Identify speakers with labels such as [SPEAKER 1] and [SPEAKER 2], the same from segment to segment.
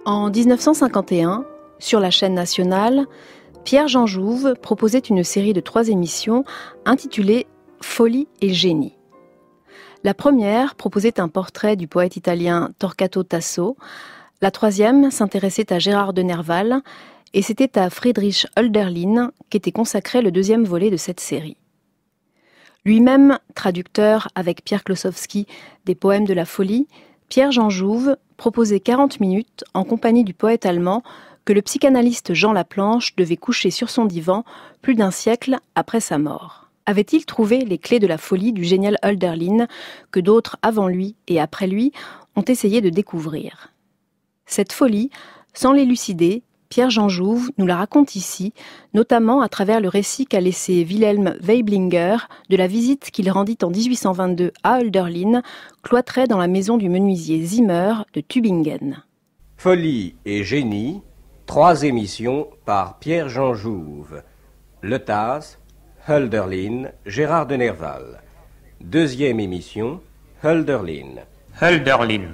[SPEAKER 1] En 1951, sur la chaîne nationale, Pierre-Jean Jouve proposait une série de 3 émissions intitulée « Folie et génie ». La première proposait un portrait du poète italien Torquato Tasso, la troisième s'intéressait à Gérard de Nerval, et c'était à Friedrich Hölderlin qu'était consacré le 2e volet de cette série. Lui-même traducteur avec Pierre Klossowski des poèmes de la folie, Pierre-Jean Jouve proposait 40 minutes en compagnie du poète allemand que le psychanalyste Jean Laplanche devait coucher sur son divan plus d'un siècle après sa mort. Avait-il trouvé les clés de la folie du génial Hölderlin que d'autres avant lui et après lui ont essayé de découvrir? Cette folie, sans l'élucider, Pierre-Jean Jouve nous la raconte ici, notamment à travers le récit qu'a laissé Wilhelm Weiblinger de la visite qu'il rendit en 1822 à Hölderlin, cloîtré dans la maison du menuisier Zimmer de Tübingen.
[SPEAKER 2] Folie et génie, 3 émissions par Pierre-Jean Jouve. Le Tasse, Hölderlin, Gérard de Nerval. 2e émission, Hölderlin.
[SPEAKER 3] Hölderlin.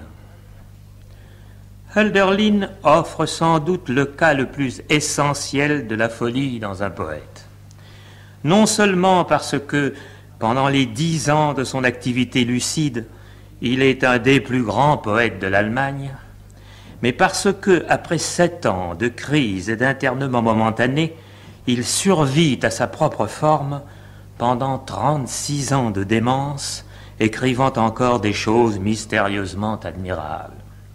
[SPEAKER 3] Hölderlin offre sans doute le cas le plus essentiel de la folie dans un poète. Non seulement parce que, pendant les 10 ans de son activité lucide, il est un des plus grands poètes de l'Allemagne, mais parce que, après 7 ans de crise et d'internement momentané, il survit à sa propre forme pendant 36 ans de démence, écrivant encore des choses mystérieusement admirables.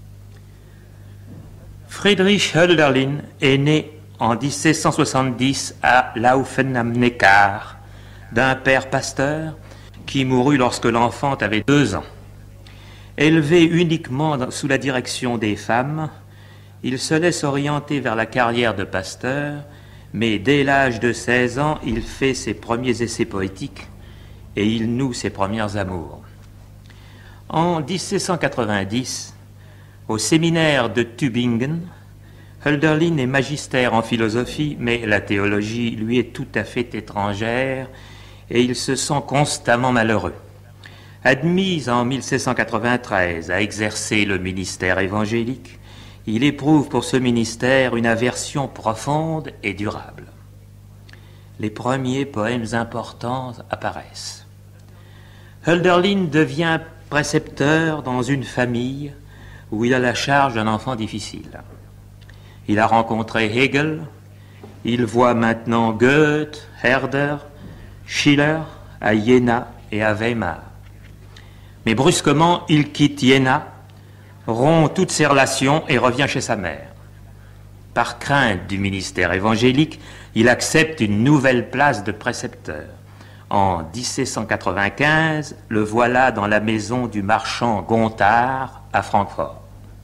[SPEAKER 3] Friedrich Hölderlin est né en 1770 à Laufen am Neckar, d'un père pasteur qui mourut lorsque l'enfant avait 2 ans. Élevé uniquement sous la direction des femmes, il se laisse orienter vers la carrière de pasteur, mais dès l'âge de 16 ans, il fait ses premiers essais poétiques et il noue ses premières amours. En 1790, au séminaire de Tübingen, Hölderlin est magistère en philosophie, mais la théologie lui est tout à fait étrangère et il se sent constamment malheureux. Admis en 1793 à exercer le ministère évangélique, il éprouve pour ce ministère une aversion profonde et durable. Les premiers poèmes importants apparaissent. Hölderlin devient précepteur dans une famille où il a la charge d'un enfant difficile. Il a rencontré Hegel, il voit maintenant Goethe, Herder, Schiller à Iéna et à Weimar. Mais brusquement, il quitte Iéna, rompt toutes ses relations et revient chez sa mère. Par crainte du ministère évangélique, il accepte une nouvelle place de précepteur. En 1795, le voilà dans la maison du marchand Gontard à Francfort.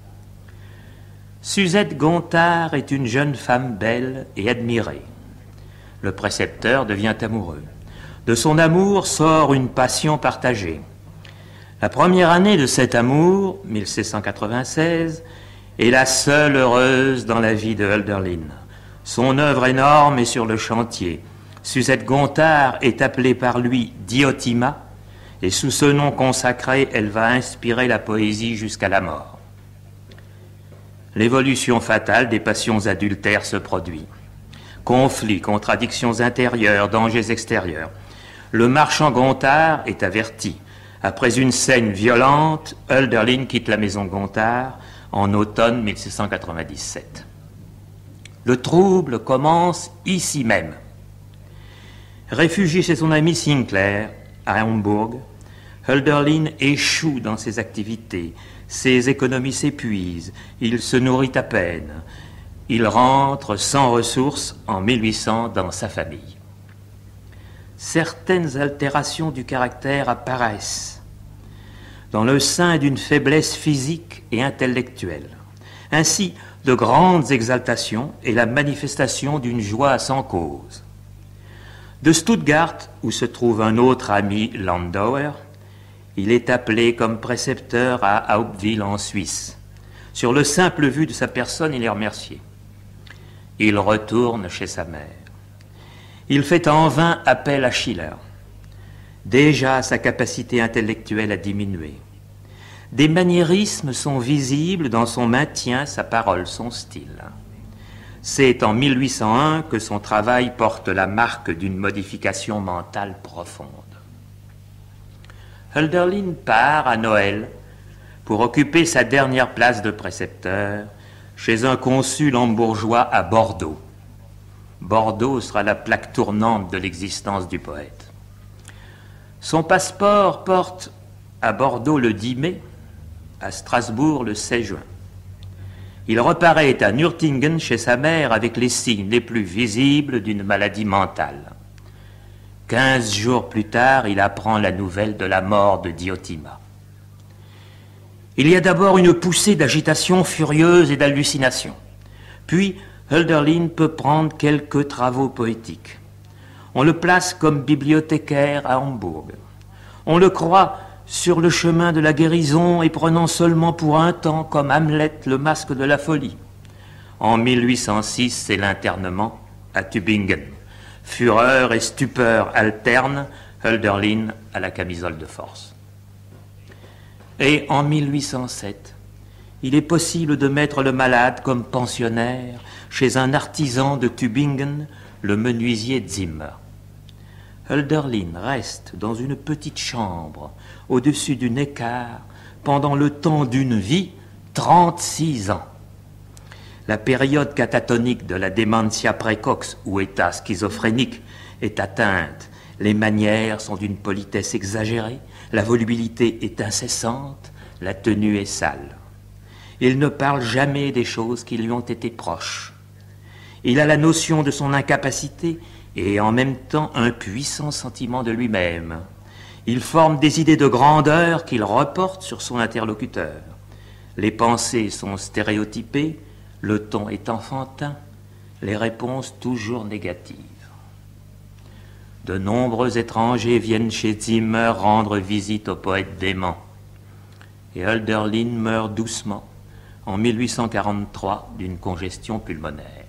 [SPEAKER 3] Suzette Gontard est une jeune femme belle et admirée. Le précepteur devient amoureux. De son amour sort une passion partagée. La première année de cet amour, 1796, est la seule heureuse dans la vie de Hölderlin. Son œuvre énorme est sur le chantier. Suzette Gontard est appelée par lui Diotima, et sous ce nom consacré, elle va inspirer la poésie jusqu'à la mort. L'évolution fatale des passions adultères se produit. Conflits, contradictions intérieures, dangers extérieurs. Le marchand Gontard est averti. Après une scène violente, Hölderlin quitte la maison Gontard en automne 1797. Le trouble commence ici même. Réfugié chez son ami Sinclair, à Hambourg, Hölderlin échoue dans ses activités. Ses économies s'épuisent, il se nourrit à peine. Il rentre sans ressources en 1800 dans sa famille. Certaines altérations du caractère apparaissent dans le sein d'une faiblesse physique et intellectuelle. Ainsi, de grandes exaltations et la manifestation d'une joie sans cause. De Stuttgart, où se trouve un autre ami, Landauer, il est appelé comme précepteur à Hauptwil en Suisse. Sur le simple vu de sa personne, il est remercié. Il retourne chez sa mère. Il fait en vain appel à Schiller. Déjà, sa capacité intellectuelle a diminué. Des maniérismes sont visibles dans son maintien, sa parole, son style. C'est en 1801 que son travail porte la marque d'une modification mentale profonde. Hölderlin part à Noël pour occuper sa dernière place de précepteur chez un consul hambourgeois à Bordeaux. Bordeaux sera la plaque tournante de l'existence du poète. Son passeport porte à Bordeaux le 10 mai, à Strasbourg le 16 juin. Il reparaît à Nürtingen chez sa mère avec les signes les plus visibles d'une maladie mentale. 15 jours plus tard, il apprend la nouvelle de la mort de Diotima. Il y a d'abord une poussée d'agitation furieuse et d'hallucination. Puis, Hölderlin peut prendre quelques travaux poétiques. On le place comme bibliothécaire à Hambourg. On le croit sur le chemin de la guérison et prenant seulement pour un temps, comme Hamlet, le masque de la folie. En 1806, c'est l'internement à Tübingen. Fureur et stupeur alternent, Hölderlin à la camisole de force. Et en 1807, il est possible de mettre le malade comme pensionnaire chez un artisan de Tübingen, le menuisier Zimmer. Hölderlin reste dans une petite chambre au-dessus du Neckar pendant le temps d'une vie, 36 ans. La période catatonique de la dementia précox ou état schizophrénique est atteinte. Les manières sont d'une politesse exagérée, la volubilité est incessante, la tenue est sale. Il ne parle jamais des choses qui lui ont été proches. Il a la notion de son incapacité et en même temps un puissant sentiment de lui-même. Il forme des idées de grandeur qu'il reporte sur son interlocuteur. Les pensées sont stéréotypées, le ton est enfantin, les réponses toujours négatives. De nombreux étrangers viennent chez Zimmer rendre visite au poète dément. Et Hölderlin meurt doucement en 1843 d'une congestion pulmonaire.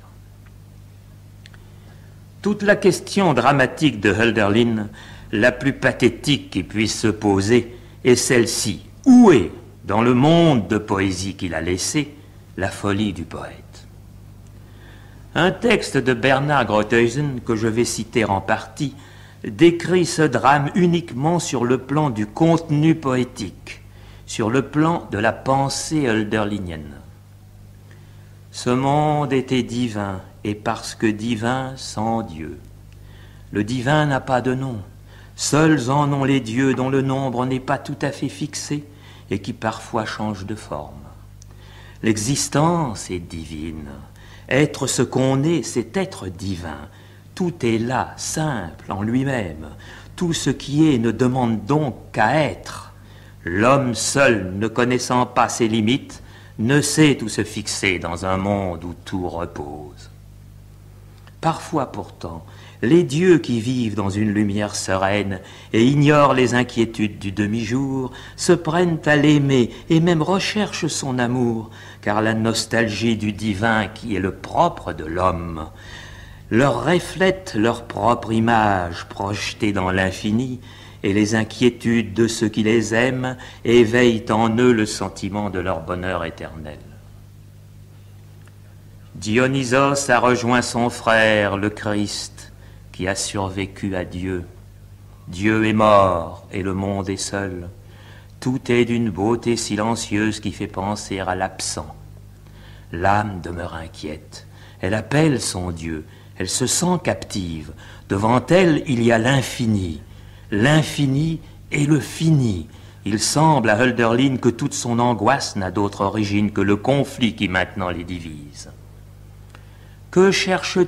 [SPEAKER 3] Toute la question dramatique de Hölderlin, la plus pathétique qui puisse se poser, est celle-ci. Où est, dans le monde de poésie qu'il a laissé, la folie du poète? Un texte de Bernard Grothuizen, que je vais citer en partie, décrit ce drame uniquement sur le plan du contenu poétique, sur le plan de la pensée hölderlinienne. Ce monde était divin, et parce que divin, sans Dieu. Le divin n'a pas de nom. Seuls en ont les dieux dont le nombre n'est pas tout à fait fixé et qui parfois changent de forme. L'existence est divine. Être ce qu'on est, c'est être divin. Tout est là, simple, en lui-même. Tout ce qui est ne demande donc qu'à être. L'homme seul, ne connaissant pas ses limites, ne sait où se fixer dans un monde où tout repose. Parfois pourtant, les dieux qui vivent dans une lumière sereine et ignorent les inquiétudes du demi-jour se prennent à l'aimer et même recherchent son amour, car la nostalgie du divin qui est le propre de l'homme leur reflète leur propre image projetée dans l'infini, et les inquiétudes de ceux qui les aiment éveillent en eux le sentiment de leur bonheur éternel. Dionysos a rejoint son frère, le Christ, qui a survécu à Dieu. Dieu est mort et le monde est seul. Tout est d'une beauté silencieuse qui fait penser à l'absent. L'âme demeure inquiète. Elle appelle son Dieu. Elle se sent captive. Devant elle, il y a l'infini. L'infini et le fini. Il semble à Hölderlin que toute son angoisse n'a d'autre origine que le conflit qui maintenant les divise. « Que cherches-tu »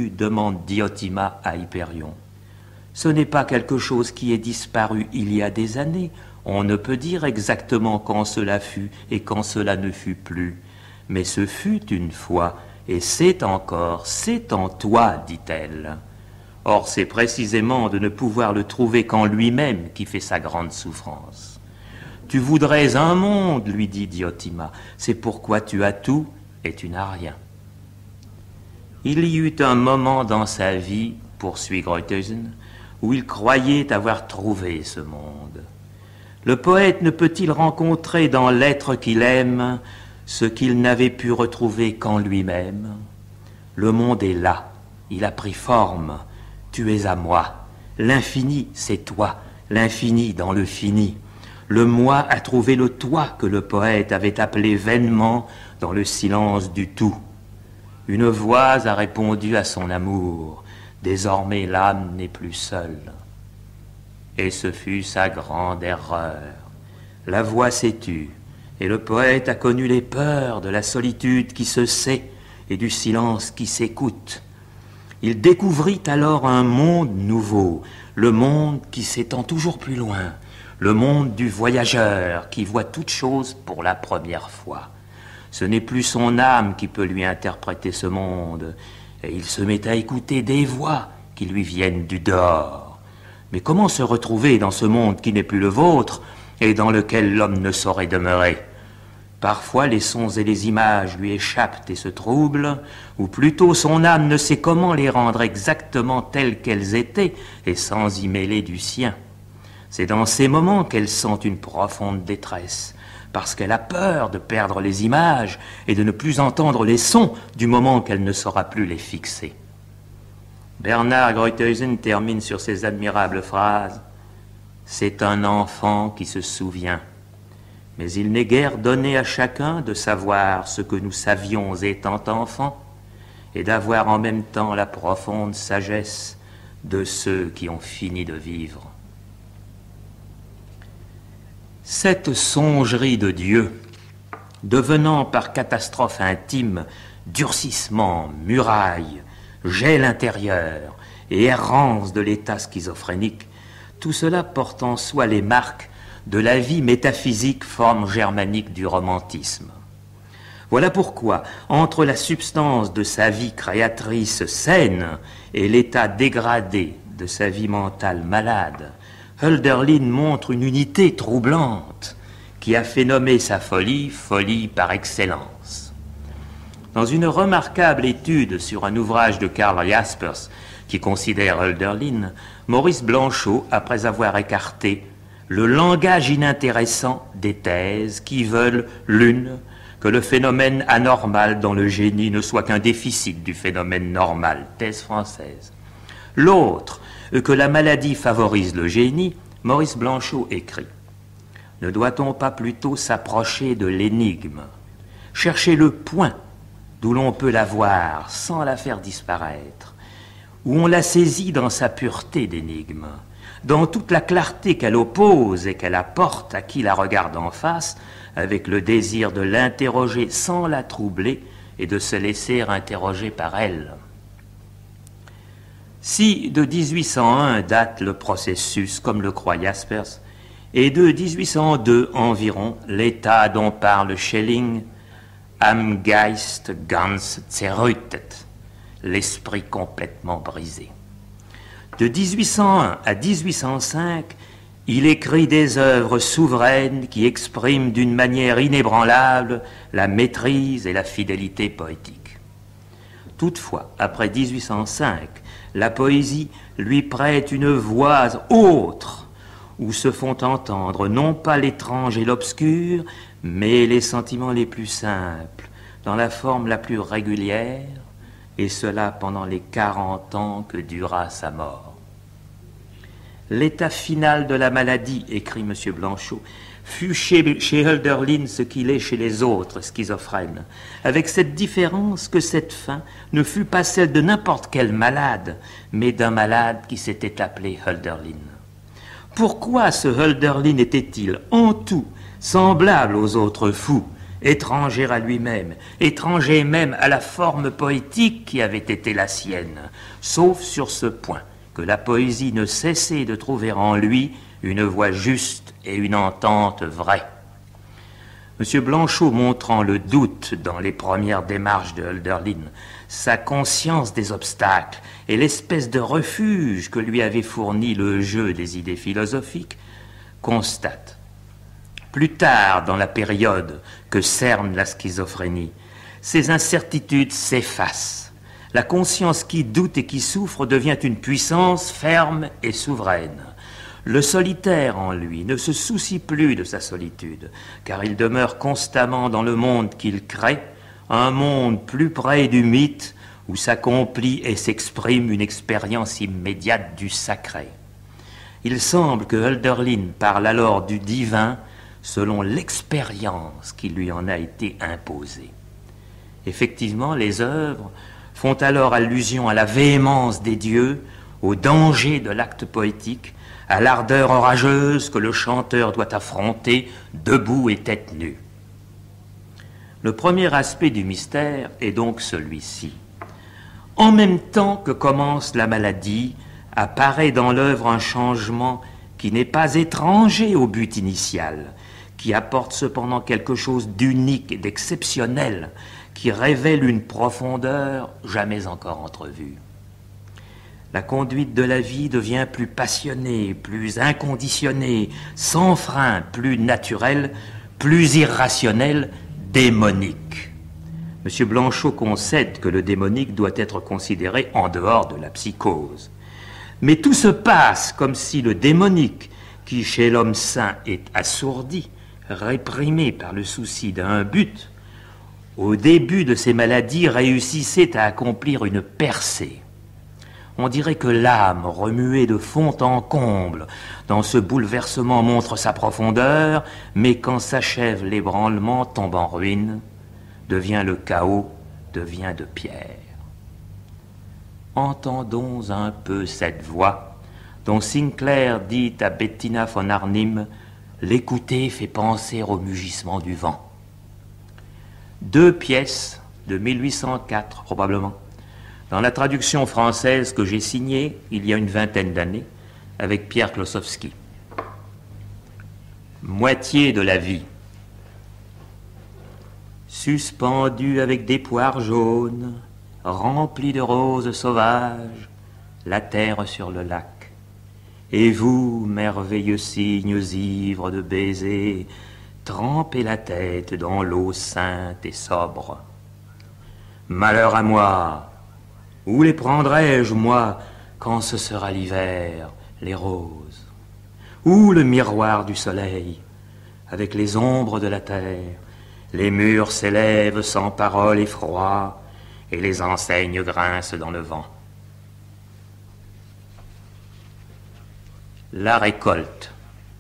[SPEAKER 3] demande Diotima à Hyperion. Ce n'est pas quelque chose qui est disparu il y a des années. On ne peut dire exactement quand cela fut et quand cela ne fut plus. Mais ce fut une fois, et c'est encore, c'est en toi, dit-elle. Or, c'est précisément de ne pouvoir le trouver qu'en lui-même qui fait sa grande souffrance. Tu voudrais un monde, lui dit Diotima, c'est pourquoi tu as tout et tu n'as rien. Il y eut un moment dans sa vie, poursuit Grothuizen, où il croyait avoir trouvé ce monde. Le poète ne peut-il rencontrer dans l'être qu'il aime ce qu'il n'avait pu retrouver qu'en lui-même? Le monde est là, il a pris forme, tu es à moi. L'infini, c'est toi, l'infini dans le fini. Le moi a trouvé le toi que le poète avait appelé vainement dans le silence du tout. Une voix a répondu à son amour, désormais l'âme n'est plus seule. Et ce fut sa grande erreur. La voix s'est tue, et le poète a connu les peurs de la solitude qui se sait et du silence qui s'écoute. Il découvrit alors un monde nouveau, le monde qui s'étend toujours plus loin, le monde du voyageur qui voit toute chose pour la première fois. Ce n'est plus son âme qui peut lui interpréter ce monde, et il se met à écouter des voix qui lui viennent du dehors. Mais comment se retrouver dans ce monde qui n'est plus le vôtre et dans lequel l'homme ne saurait demeurer? Parfois les sons et les images lui échappent et se troublent, ou plutôt son âme ne sait comment les rendre exactement telles qu'elles étaient et sans y mêler du sien. C'est dans ces moments qu'elle sent une profonde détresse, parce qu'elle a peur de perdre les images et de ne plus entendre les sons du moment qu'elle ne saura plus les fixer. Bernard Grothuizen termine sur ces admirables phrases. C'est un enfant qui se souvient. Mais il n'est guère donné à chacun de savoir ce que nous savions étant enfants et d'avoir en même temps la profonde sagesse de ceux qui ont fini de vivre. Cette songerie de Dieu, devenant par catastrophe intime durcissement, muraille, gel intérieur et errance de l'état schizophrénique, tout cela porte en soi les marques de la vie métaphysique, forme germanique du romantisme. Voilà pourquoi, entre la substance de sa vie créatrice saine et l'état dégradé de sa vie mentale malade, Hölderlin montre une unité troublante qui a fait nommer sa folie, folie par excellence. Dans une remarquable étude sur un ouvrage de Karl Jaspers qui considère Hölderlin, Maurice Blanchot, après avoir écarté le langage inintéressant des thèses qui veulent, l'une, que le phénomène anormal dans le génie ne soit qu'un déficit du phénomène normal, thèse française. L'autre, que la maladie favorise le génie, Maurice Blanchot écrit « Ne doit-on pas plutôt s'approcher de l'énigme, chercher le point d'où l'on peut la voir sans la faire disparaître, où on la saisit dans sa pureté d'énigme, dans toute la clarté qu'elle oppose et qu'elle apporte à qui la regarde en face, avec le désir de l'interroger sans la troubler et de se laisser interroger par elle. » Si de 1801 date le processus, comme le croit Jaspers, et de 1802 environ l'état dont parle Schelling, am Geist ganz zerrüttet, l'esprit complètement brisé. De 1801 à 1805, il écrit des œuvres souveraines qui expriment d'une manière inébranlable la maîtrise et la fidélité poétique. Toutefois, après 1805, la poésie lui prête une voix autre, où se font entendre non pas l'étrange et l'obscur, mais les sentiments les plus simples, dans la forme la plus régulière, et cela pendant les 40 ans que dura sa mort. L'état final de la maladie, écrit M. Blanchot, fut chez Hölderlin ce qu'il est chez les autres schizophrènes, avec cette différence que cette fin ne fut pas celle de n'importe quel malade, mais d'un malade qui s'était appelé Hölderlin. Pourquoi ce Hölderlin était-il en tout semblable aux autres fous, étranger à lui-même, étranger même à la forme poétique qui avait été la sienne, sauf sur ce point, que la poésie ne cessait de trouver en lui une voix juste et une entente vraie. M. Blanchot montrant le doute dans les premières démarches de Hölderlin, sa conscience des obstacles et l'espèce de refuge que lui avait fourni le jeu des idées philosophiques, constate, plus tard dans la période que cerne la schizophrénie, ces incertitudes s'effacent. La conscience qui doute et qui souffre devient une puissance ferme et souveraine. Le solitaire en lui ne se soucie plus de sa solitude, car il demeure constamment dans le monde qu'il crée, un monde plus près du mythe où s'accomplit et s'exprime une expérience immédiate du sacré. Il semble que Hölderlin parle alors du divin selon l'expérience qui lui en a été imposée. Effectivement, les œuvres font alors allusion à la véhémence des dieux, au danger de l'acte poétique, à l'ardeur orageuse que le chanteur doit affronter debout et tête nue. Le premier aspect du mystère est donc celui-ci. En même temps que commence la maladie, apparaît dans l'œuvre un changement qui n'est pas étranger au but initial, qui apporte cependant quelque chose d'unique et d'exceptionnel, qui révèle une profondeur jamais encore entrevue. La conduite de la vie devient plus passionnée, plus inconditionnée, sans frein, plus naturelle, plus irrationnelle, démonique. M. Blanchot concède que le démonique doit être considéré en dehors de la psychose. Mais tout se passe comme si le démonique, qui chez l'homme sain est assourdi, réprimé par le souci d'un but, au début de ses maladies réussissait à accomplir une percée. On dirait que l'âme, remuée de fond en comble, dans ce bouleversement montre sa profondeur, mais quand s'achève l'ébranlement, tombe en ruine, devient le chaos, devient de pierre. Entendons un peu cette voix, dont Sinclair dit à Bettina von Arnim, « L'écouter fait penser au mugissement du vent ». 2 pièces de 1804 probablement, dans la traduction française que j'ai signée il y a une vingtaine d'années avec Pierre Klossowski. Moitié de la vie. Suspendu avec des poires jaunes, rempli de roses sauvages, la terre sur le lac. Et vous, merveilleux cygnes ivres de baisers, trempez la tête dans l'eau sainte et sobre. Malheur à moi, où les prendrai-je, moi, quand ce sera l'hiver, les roses? Où le miroir du soleil, avec les ombres de la terre? Les murs s'élèvent sans parole et froid, et les enseignes grincent dans le vent. La récolte.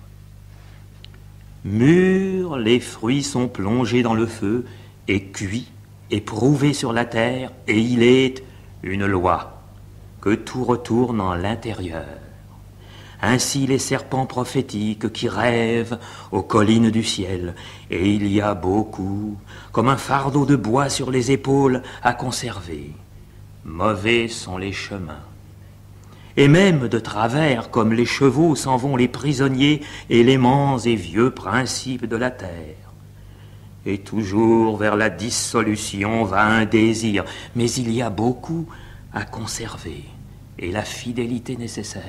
[SPEAKER 3] Mûrs, les fruits sont plongés dans le feu, et cuits, éprouvés sur la terre, et il est une loi, que tout retourne en l'intérieur. Ainsi les serpents prophétiques qui rêvent aux collines du ciel, et il y a beaucoup, comme un fardeau de bois sur les épaules, à conserver. Mauvais sont les chemins. Et même de travers, comme les chevaux, s'en vont les prisonniers, éléments et vieux principes de la terre. Et toujours vers la dissolution va un désir, mais il y a beaucoup à conserver, et la fidélité nécessaire.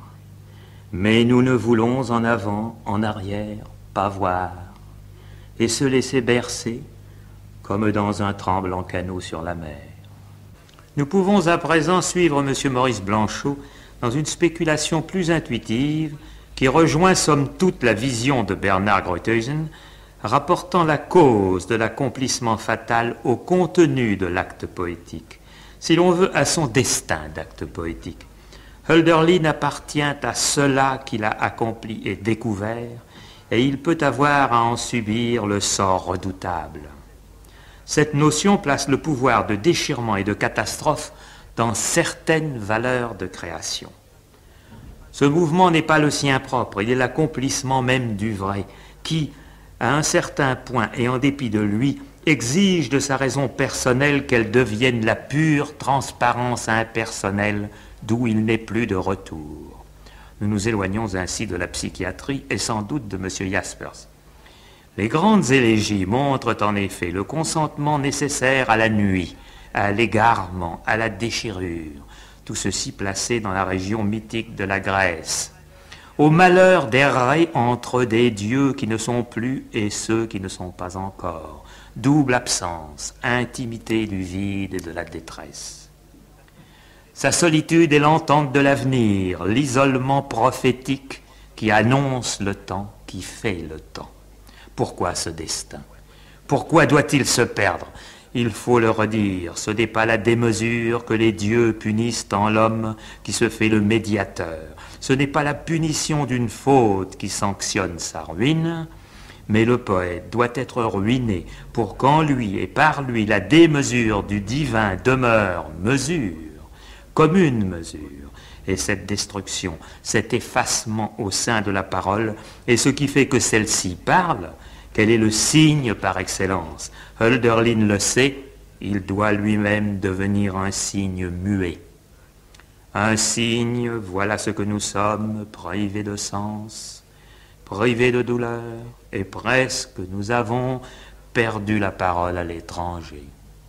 [SPEAKER 3] Mais nous ne voulons en avant, en arrière, pas voir, et se laisser bercer, comme dans un tremblant canot sur la mer. Nous pouvons à présent suivre M. Maurice Blanchot dans une spéculation plus intuitive qui rejoint somme toute la vision de Bernard Grothuizen, rapportant la cause de l'accomplissement fatal au contenu de l'acte poétique, si l'on veut à son destin d'acte poétique. Hölderlin appartient à cela qu'il a accompli et découvert, et il peut avoir à en subir le sort redoutable. Cette notion place le pouvoir de déchirement et de catastrophe dans certaines valeurs de création. Ce mouvement n'est pas le sien propre, il est l'accomplissement même du vrai, qui, à un certain point et en dépit de lui, exige de sa raison personnelle qu'elle devienne la pure transparence impersonnelle d'où il n'est plus de retour. Nous nous éloignons ainsi de la psychiatrie et sans doute de M. Jaspers. Les grandes élégies montrent en effet le consentement nécessaire à la nuit, à l'égarement, à la déchirure, tout ceci placé dans la région mythique de la Grèce, au malheur d'errer entre des dieux qui ne sont plus et ceux qui ne sont pas encore, double absence, intimité du vide et de la détresse. Sa solitude est l'entente de l'avenir, l'isolement prophétique qui annonce le temps, qui fait le temps. Pourquoi ce destin? Pourquoi doit-il se perdre? Il faut le redire, ce n'est pas la démesure que les dieux punissent en l'homme qui se fait le médiateur. Ce n'est pas la punition d'une faute qui sanctionne sa ruine, mais le poète doit être ruiné pour qu'en lui et par lui la démesure du divin demeure mesure, commune mesure. Et cette destruction, cet effacement au sein de la parole est ce qui fait que celle-ci parle, qu'elle est le signe par excellence. Hölderlin le sait, il doit lui-même devenir un signe muet. Un signe, voilà ce que nous sommes, privés de sens, privés de douleur, et presque nous avons perdu la parole à l'étranger.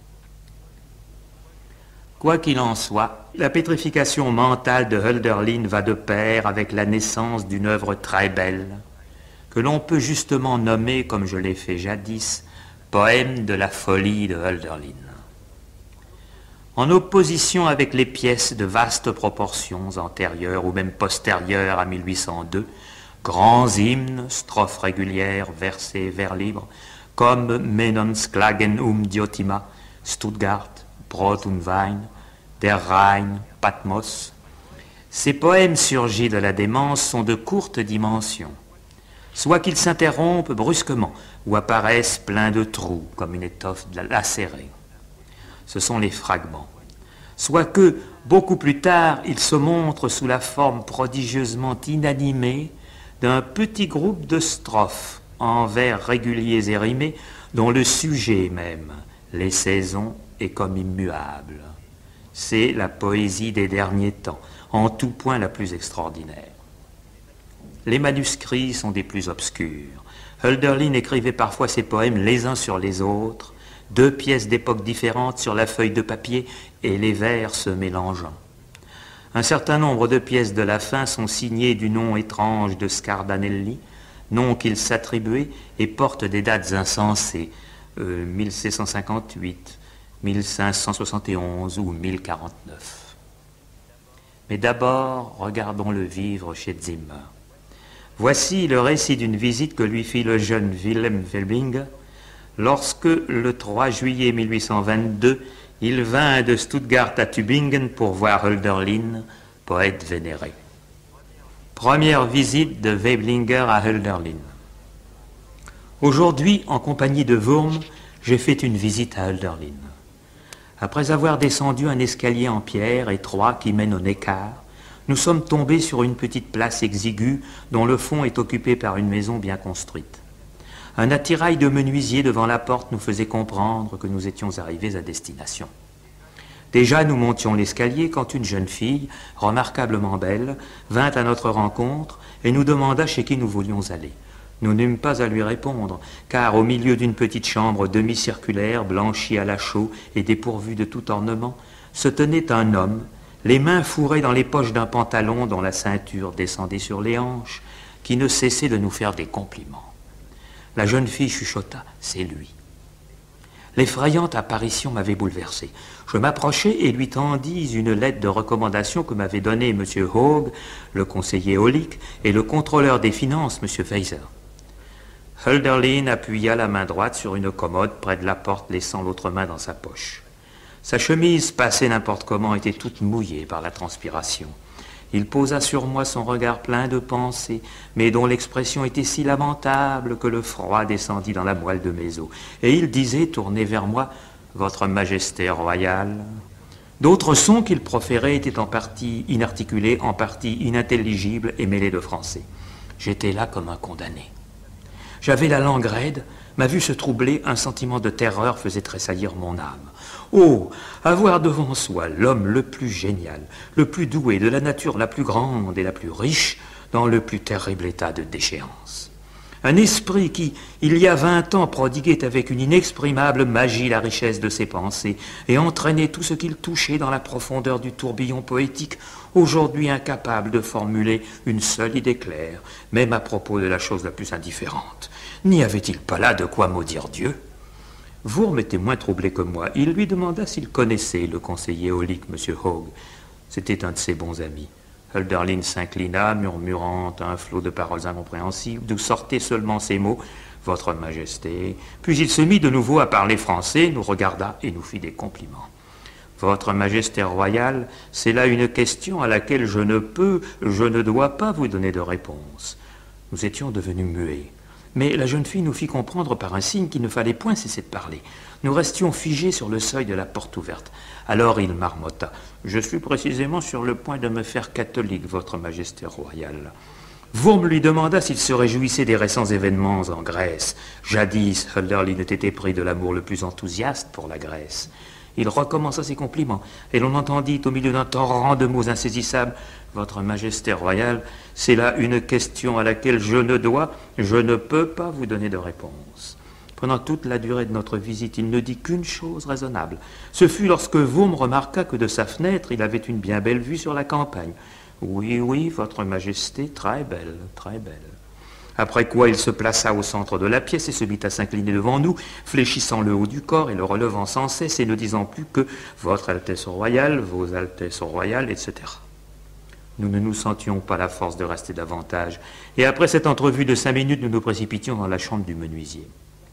[SPEAKER 3] Quoi qu'il en soit, la pétrification mentale de Hölderlin va de pair avec la naissance d'une œuvre très belle, que l'on peut justement nommer, comme je l'ai fait jadis, poème de la folie de Hölderlin. En opposition avec les pièces de vastes proportions antérieures ou même postérieures à 1802, grands hymnes, strophes régulières, versés, vers libres, comme Menonsklagen Diotima, Stuttgart, Brot und Wein, Der Rhein, Patmos. Ces poèmes surgis de la démence sont de courte dimension, soit qu'ils s'interrompent brusquement ou apparaissent pleins de trous comme une étoffe lacérée. Ce sont les fragments. Soit que, beaucoup plus tard, ils se montrent sous la forme prodigieusement inanimée d'un petit groupe de strophes en vers réguliers et rimés dont le sujet même, les saisons, est comme immuable. C'est la poésie des derniers temps, en tout point la plus extraordinaire. Les manuscrits sont des plus obscurs. Hölderlin écrivait parfois ses poèmes les uns sur les autres, deux pièces d'époques différentes sur la feuille de papier et les vers se mélangeant. Un certain nombre de pièces de la fin sont signées du nom étrange de Scardanelli, nom qu'il s'attribuait et porte des dates insensées, 1758, 1571 ou 1049. Mais d'abord, regardons-le vivre chez Zimmer. Voici le récit d'une visite que lui fit le jeune Wilhelm Weblinger lorsque, le 3 juillet 1822, il vint de Stuttgart à Tübingen pour voir Hölderlin, poète vénéré. Première visite de Weblinger à Hölderlin. Aujourd'hui, en compagnie de Wurm, j'ai fait une visite à Hölderlin. Après avoir descendu un escalier en pierre étroit qui mène au Neckar, nous sommes tombés sur une petite place exiguë dont le fond est occupé par une maison bien construite. Un attirail de menuisier devant la porte nous faisait comprendre que nous étions arrivés à destination. Déjà nous montions l'escalier quand une jeune fille, remarquablement belle, vint à notre rencontre et nous demanda chez qui nous voulions aller. Nous n'eûmes pas à lui répondre, car au milieu d'une petite chambre demi-circulaire, blanchie à la chaux et dépourvue de tout ornement, se tenait un homme, les mains fourrées dans les poches d'un pantalon dont la ceinture descendait sur les hanches, qui ne cessait de nous faire des compliments. La jeune fille chuchota, « C'est lui ». L'effrayante apparition m'avait bouleversé. Je m'approchai et lui tendis une lettre de recommandation que m'avaient donnée M. Haug, le conseiller Aulick, et le contrôleur des finances, M. Weiser. Hölderlin appuya la main droite sur une commode près de la porte, laissant l'autre main dans sa poche. Sa chemise, passée n'importe comment, était toute mouillée par la transpiration. Il posa sur moi son regard plein de pensées, mais dont l'expression était si lamentable que le froid descendit dans la moelle de mes os. Et il disait, tourné vers moi, « Votre Majesté royale ». D'autres sons qu'il proférait étaient en partie inarticulés, en partie inintelligibles et mêlés de français. J'étais là comme un condamné. J'avais la langue raide, ma vue se troublait, un sentiment de terreur faisait tressaillir mon âme. Oh, avoir devant soi l'homme le plus génial, le plus doué, de la nature la plus grande et la plus riche, dans le plus terrible état de déchéance. Un esprit qui, il y a 20 ans, prodiguait avec une inexprimable magie la richesse de ses pensées et entraînait tout ce qu'il touchait dans la profondeur du tourbillon poétique, aujourd'hui incapable de formuler une seule idée claire, même à propos de la chose la plus indifférente. N'y avait-il pas là de quoi maudire Dieu ? Wurm était moins troublé que moi. Il lui demanda s'il connaissait le conseiller Aulick, M. Haug. C'était un de ses bons amis. Hölderlin s'inclina, murmurant un flot de paroles incompréhensibles, d'où sortaient seulement ces mots « Votre Majesté ». Puis il se mit de nouveau à parler français, nous regarda et nous fit des compliments. « Votre Majesté royale, c'est là une question à laquelle je ne dois pas vous donner de réponse. » Nous étions devenus muets. Mais la jeune fille nous fit comprendre par un signe qu'il ne fallait point cesser de parler. Nous restions figés sur le seuil de la porte ouverte. Alors il marmotta. « Je suis précisément sur le point de me faire catholique, Votre Majesté royale. » Wurm lui demanda s'il se réjouissait des récents événements en Grèce. Jadis, Hölderlin était pris de l'amour le plus enthousiaste pour la Grèce. Il recommença ses compliments, et l'on entendit au milieu d'un torrent de mots insaisissables « Votre Majesté royale, c'est là une question à laquelle je ne peux pas vous donner de réponse. » Pendant toute la durée de notre visite, il ne dit qu'une chose raisonnable. Ce fut lorsque Wurm remarqua que de sa fenêtre, il avait une bien belle vue sur la campagne. « Oui, oui, Votre Majesté, très belle, très belle. » Après quoi il se plaça au centre de la pièce et se mit à s'incliner devant nous, fléchissant le haut du corps et le relevant sans cesse et ne disant plus que « Votre Altesse royale, Vos Altesses royales, etc. » Nous ne nous sentions pas la force de rester davantage, et après cette entrevue de 5 minutes, nous nous précipitions dans la chambre du menuisier.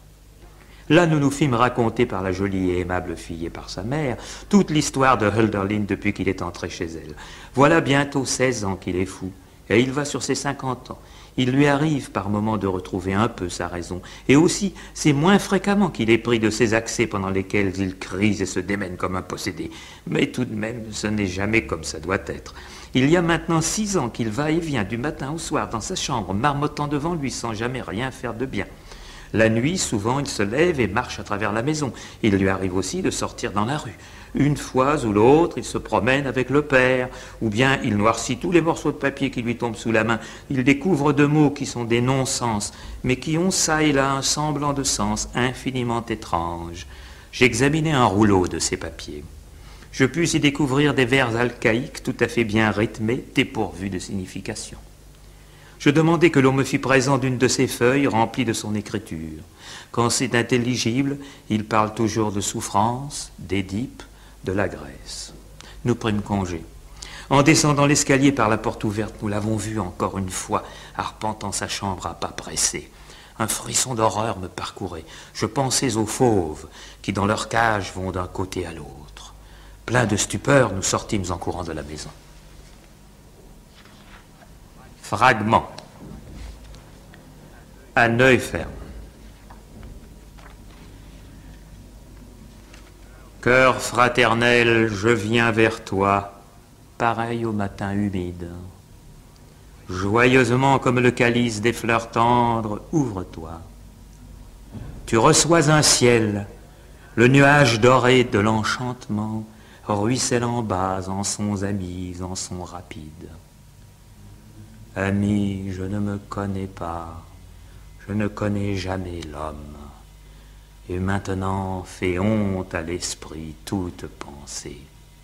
[SPEAKER 3] Là, nous nous fîmes raconter par la jolie et aimable fille et par sa mère toute l'histoire de Hölderlin depuis qu'il est entré chez elle. Voilà bientôt 16 ans qu'il est fou, et il va sur ses 50 ans. Il lui arrive par moments de retrouver un peu sa raison, et aussi c'est moins fréquemment qu'il est pris de ces accès pendant lesquels il crie et se démène comme un possédé. Mais tout de même, ce n'est jamais comme ça doit être. Il y a maintenant 6 ans qu'il va et vient du matin au soir dans sa chambre, marmottant devant lui sans jamais rien faire de bien. La nuit, souvent, il se lève et marche à travers la maison. Il lui arrive aussi de sortir dans la rue. Une fois ou l'autre, il se promène avec le père, ou bien il noircit tous les morceaux de papier qui lui tombent sous la main. Il découvre de mots qui sont des non-sens, mais qui ont ça et là un semblant de sens infiniment étrange. J'examinais un rouleau de ces papiers. Je pus y découvrir des vers alcaïques tout à fait bien rythmés, dépourvus de signification. Je demandai que l'on me fît présent d'une de ces feuilles remplies de son écriture. Quand c'est intelligible, il parle toujours de souffrance, d'Édipe, de la Grèce. Nous prîmes congé. En descendant l'escalier par la porte ouverte, nous l'avons vu encore une fois, arpentant sa chambre à pas pressés. Un frisson d'horreur me parcourait. Je pensais aux fauves qui, dans leur cage, vont d'un côté à l'autre. Pleins de stupeur, nous sortîmes en courant de la maison. Fragment. À Neuferm. Cœur fraternel, je viens vers toi, pareil au matin humide. Joyeusement comme le calice des fleurs tendres, ouvre-toi. Tu reçois un ciel, le nuage doré de l'enchantement, ruisselle en bas en sons amis, en sons rapides. Ami, je ne me connais pas, je ne connais jamais l'homme, et maintenant fait honte à l'esprit toute pensée.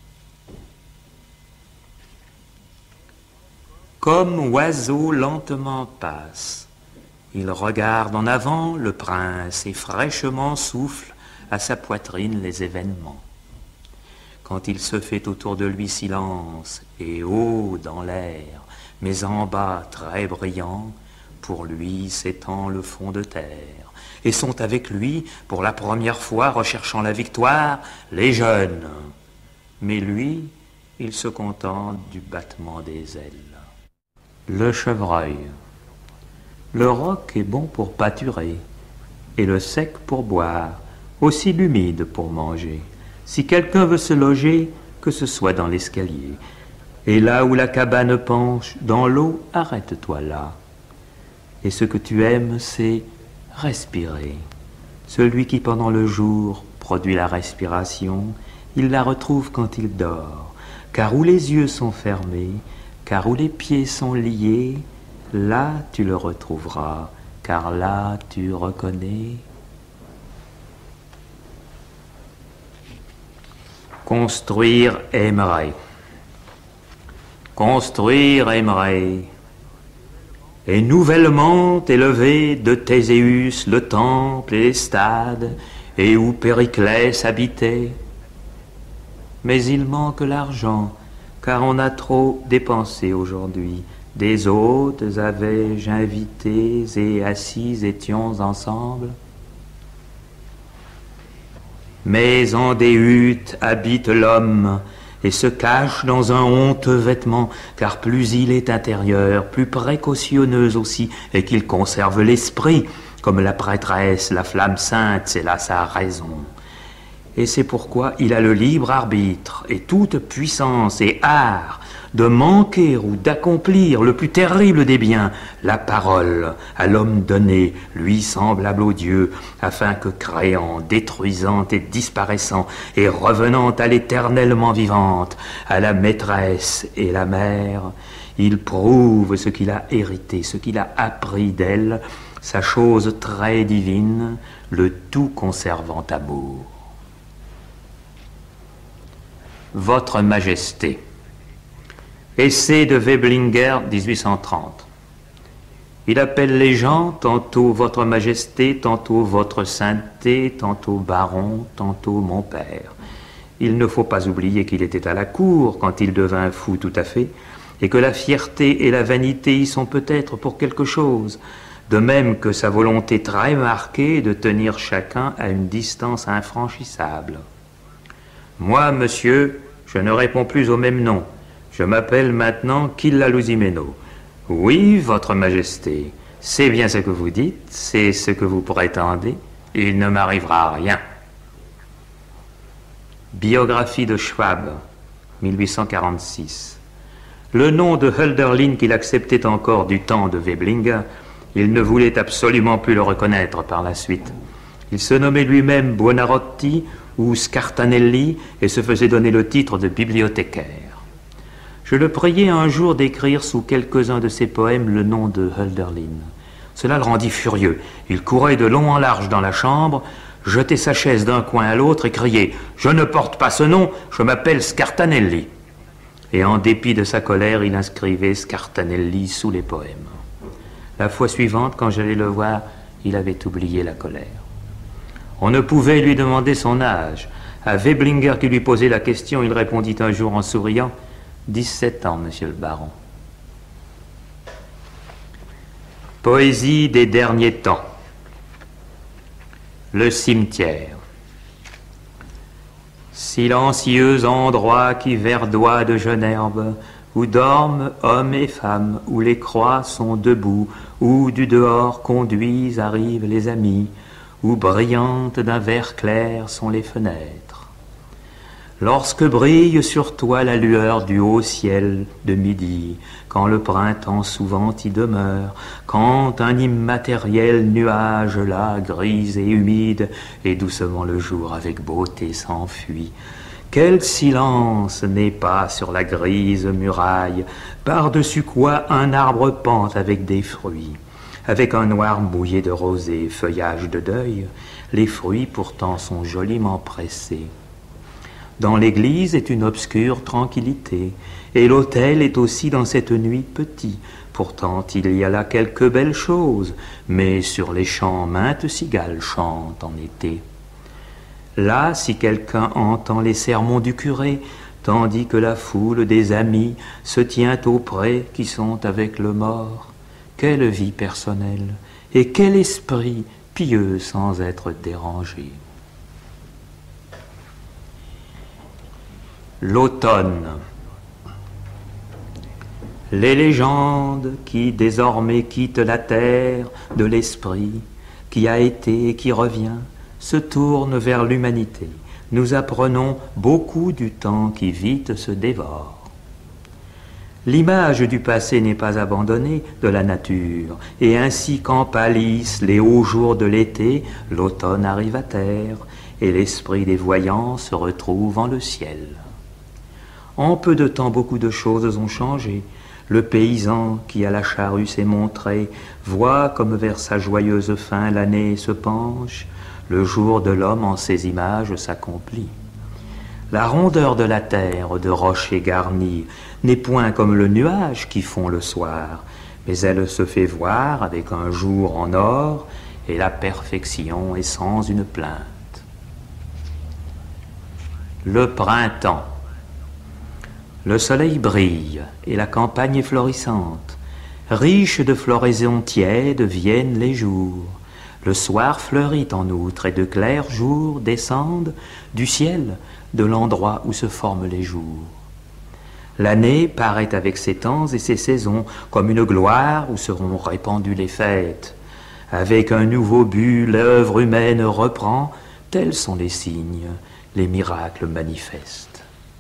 [SPEAKER 3] Comme oiseau lentement passe, il regarde en avant le prince et fraîchement souffle à sa poitrine les événements. Quand il se fait autour de lui silence et haut dans l'air, mais en bas très brillant, pour lui s'étend le fond de terre, et sont avec lui, pour la première fois recherchant la victoire, les jeunes. Mais lui, il se contente du battement des ailes. Le chevreuil. Le roc est bon pour pâturer, et le sec pour boire, aussi l'humide pour manger. Si quelqu'un veut se loger, que ce soit dans l'escalier. Et là où la cabane penche, dans l'eau, arrête-toi là. Et ce que tu aimes, c'est respirer. Celui qui pendant le jour produit la respiration, il la retrouve quand il dort. Car où les yeux sont fermés, car où les pieds sont liés, là tu le retrouveras, car là tu reconnais. Construire aimerait. Construire aimerait. Et nouvellement élevé de Théséus le temple et les stades, et où Périclès habitait. Mais il manque l'argent, car on a trop dépensé aujourd'hui. Des hôtes avais-je invités et assis étions ensemble. Mais en des huttes habite l'homme et se cache dans un honteux vêtement, car plus il est intérieur, plus précautionneux aussi, et qu'il conserve l'esprit, comme la prêtresse, la flamme sainte, c'est là sa raison. Et c'est pourquoi il a le libre arbitre et toute puissance et art de manquer ou d'accomplir le plus terrible des biens, la parole à l'homme donné, lui semblable au Dieu, afin que créant, détruisant et disparaissant, et revenant à l'éternellement vivante, à la maîtresse et la mère, il prouve ce qu'il a hérité, ce qu'il a appris d'elle, sa chose très divine, le tout conservant amour. Votre Majesté. Essai de Weblinger, 1830. Il appelle les gens tantôt Votre Majesté, tantôt Votre Sainteté, tantôt Baron, tantôt Mon Père. Il ne faut pas oublier qu'il était à la cour quand il devint fou tout à fait, et que la fierté et la vanité y sont peut-être pour quelque chose, de même que sa volonté très marquée de tenir chacun à une distance infranchissable. Moi, monsieur, je ne réponds plus au même nom. Je m'appelle maintenant Kilaluzimeno. Oui, Votre Majesté, c'est bien ce que vous dites, c'est ce que vous prétendez, il ne m'arrivera rien. Biographie de Schwab, 1846. Le nom de Hölderlin qu'il acceptait encore du temps de Weblinger, il ne voulait absolument plus le reconnaître par la suite. Il se nommait lui-même Buonarroti ou Scartanelli et se faisait donner le titre de bibliothécaire. Je le priai un jour d'écrire sous quelques-uns de ses poèmes le nom de Hölderlin. Cela le rendit furieux. Il courait de long en large dans la chambre, jetait sa chaise d'un coin à l'autre et criait « Je ne porte pas ce nom, je m'appelle Scartanelli ». Et en dépit de sa colère, il inscrivait Scartanelli sous les poèmes. La fois suivante, quand j'allais le voir, il avait oublié la colère. On ne pouvait lui demander son âge. À Weblinger qui lui posait la question, il répondit un jour en souriant « 17 ans, monsieur le baron. » Poésie des derniers temps. Le cimetière. Silencieux endroit qui verdoie de jeune herbe, où dorment hommes et femmes, où les croix sont debout, où du dehors conduisent, arrivent les amis, où brillantes d'un vert clair sont les fenêtres. Lorsque brille sur toi la lueur du haut ciel de midi, quand le printemps souvent y demeure, quand un immatériel nuage là, gris et humide, et doucement le jour avec beauté s'enfuit, quel silence n'est pas sur la grise muraille, par-dessus quoi un arbre pend avec des fruits, avec un noir mouillé de rosée, feuillage de deuil, les fruits pourtant sont joliment pressés. Dans l'église est une obscure tranquillité, et l'autel est aussi dans cette nuit petit. Pourtant il y a là quelques belles choses, mais sur les champs maintes cigales chantent en été. Là, si quelqu'un entend les sermons du curé, tandis que la foule des amis se tient auprès qui sont avec le mort, quelle vie personnelle, et quel esprit pieux sans être dérangé. L'automne. Les légendes qui désormais quittent la terre de l'esprit qui a été et qui revient se tournent vers l'humanité. Nous apprenons beaucoup du temps qui vite se dévore. L'image du passé n'est pas abandonnée de la nature, et ainsi qu'en pâlissent les hauts jours de l'été, l'automne arrive à terre, et l'esprit des voyants se retrouve en le ciel. En peu de temps, beaucoup de choses ont changé. Le paysan qui à la charrue s'est montré voit comme vers sa joyeuse fin l'année se penche, le jour de l'homme en ses images s'accomplit. La rondeur de la terre, de rochers garnis, n'est point comme le nuage qui fond le soir, mais elle se fait voir avec un jour en or, et la perfection est sans une plainte. Le printemps. Le soleil brille et la campagne est florissante. Riche de floraisons tièdes viennent les jours. Le soir fleurit en outre et de clairs jours descendent du ciel de l'endroit où se forment les jours. L'année paraît avec ses temps et ses saisons comme une gloire où seront répandues les fêtes. Avec un nouveau but, l'œuvre humaine reprend, tels sont les signes, les miracles manifestes.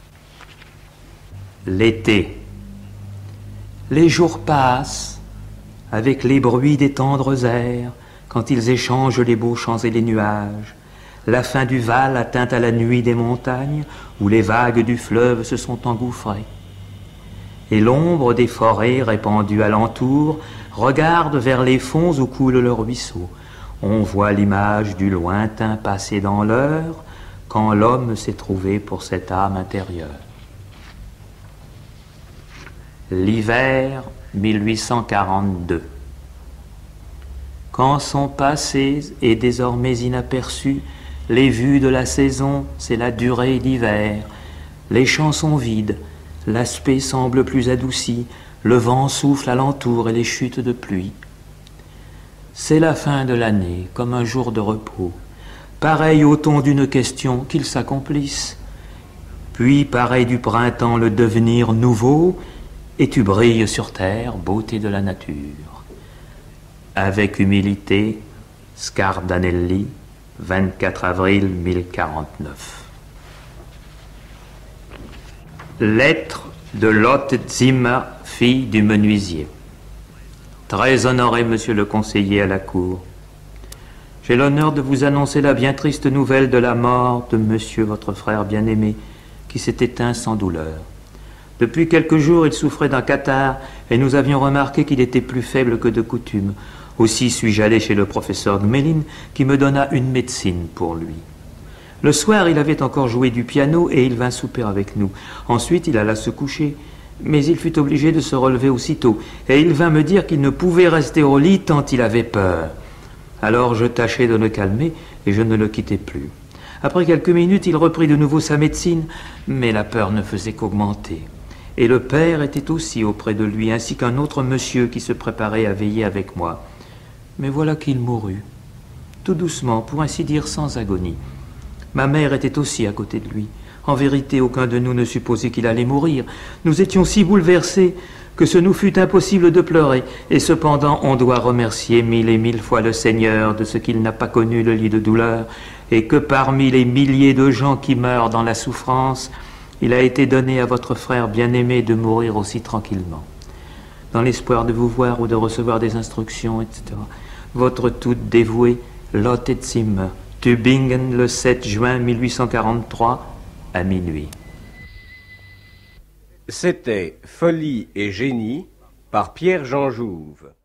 [SPEAKER 3] L'été. Les jours passent avec les bruits des tendres airs, quand ils échangent les beaux champs et les nuages. La fin du Val atteint à la nuit des montagnes, où les vagues du fleuve se sont engouffrées. Et l'ombre des forêts répandues alentour regarde vers les fonds où coule le ruisseau. On voit l'image du lointain passé dans l'heure, quand l'homme s'est trouvé pour cette âme intérieure. L'hiver 1842. Quand sont passées et désormais inaperçues les vues de la saison, c'est la durée d'hiver. Les champs sont vides, l'aspect semble plus adouci, le vent souffle alentour et les chutes de pluie. C'est la fin de l'année, comme un jour de repos, pareil au ton d'une question qu'il s'accomplisse. Puis pareil du printemps le devenir nouveau, et tu brilles sur terre, beauté de la nature. Avec humilité, Scardanelli, 24 avril 1049. Lettre de Lotte Zimmer, fille du menuisier. Très honoré monsieur le conseiller à la cour, j'ai l'honneur de vous annoncer la bien triste nouvelle de la mort de monsieur votre frère bien-aimé, qui s'est éteint sans douleur. Depuis quelques jours, il souffrait d'un catarrhe et nous avions remarqué qu'il était plus faible que de coutume. Aussi suis-je allé chez le professeur Gmelin qui me donna une médecine pour lui. Le soir, il avait encore joué du piano et il vint souper avec nous. Ensuite, il alla se coucher, mais il fut obligé de se relever aussitôt et il vint me dire qu'il ne pouvait rester au lit tant il avait peur. Alors je tâchai de le calmer et je ne le quittai plus. Après quelques minutes, il reprit de nouveau sa médecine, mais la peur ne faisait qu'augmenter. Et le père était aussi auprès de lui, ainsi qu'un autre monsieur qui se préparait à veiller avec moi. Mais voilà qu'il mourut, tout doucement, pour ainsi dire sans agonie. Ma mère était aussi à côté de lui. En vérité, aucun de nous ne supposait qu'il allait mourir. Nous étions si bouleversés que ce nous fut impossible de pleurer. Et cependant, on doit remercier 1000 et 1000 fois le Seigneur de ce qu'il n'a pas connu le lit de douleur, et que parmi les milliers de gens qui meurent dans la souffrance, il a été donné à votre frère bien-aimé de mourir aussi tranquillement, dans l'espoir de vous voir ou de recevoir des instructions, etc. Votre toute dévouée Lotte Zimmer, Tübingen, le 7 juin 1843, à minuit.
[SPEAKER 2] C'était Folie et génie par Pierre Jean Jouve.